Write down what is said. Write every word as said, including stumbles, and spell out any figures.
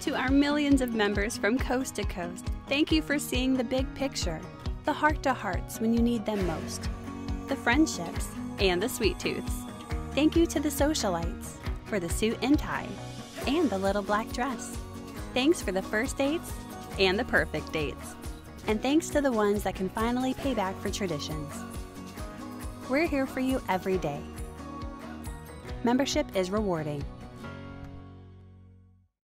To our millions of members from coast to coast, thank you for seeing the big picture, the heart-to-hearts when you need them most, the friendships, and the sweet tooths. Thank you to the socialites for the suit and tie and the little black dress. Thanks for the first dates and the perfect dates. And thanks to the ones that can finally pay back for traditions. We're here for you every day. Membership is rewarding.